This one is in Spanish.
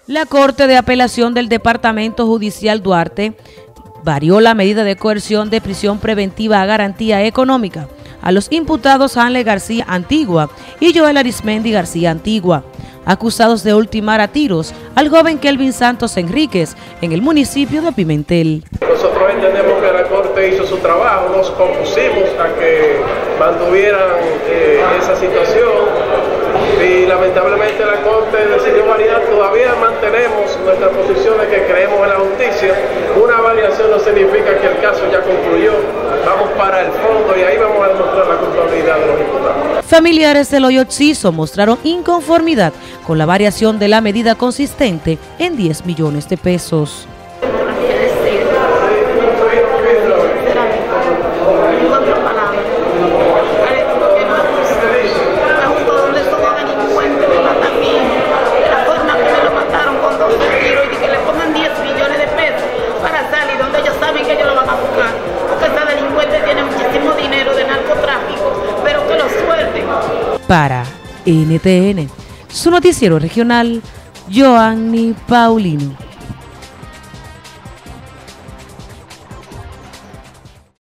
La Corte de Apelación del Departamento Judicial Duarte varió la medida de coerción de prisión preventiva a garantía económica a los imputados Hanley García Antigua y Joel Arismendi García Antigua, acusados de ultimar a tiros al joven Kelvin Santos Enríquez en el municipio de Pimentel. Nosotros entendemos que la Corte hizo su trabajo, nos compusimos a que mantuvieran esa situación y lamentablemente la Corte decidió variar. Todavía mantenemos nuestra posición de que creemos en la justicia. Una variación no significa que el caso ya concluyó. Vamos para el fondo y ahí vamos a demostrar la culpabilidad de los imputados. Familiares del hoyo Occiso mostraron inconformidad con la variación de la medida consistente en 10 millones de pesos. Para NTN, su noticiero regional, Joanny Paulino.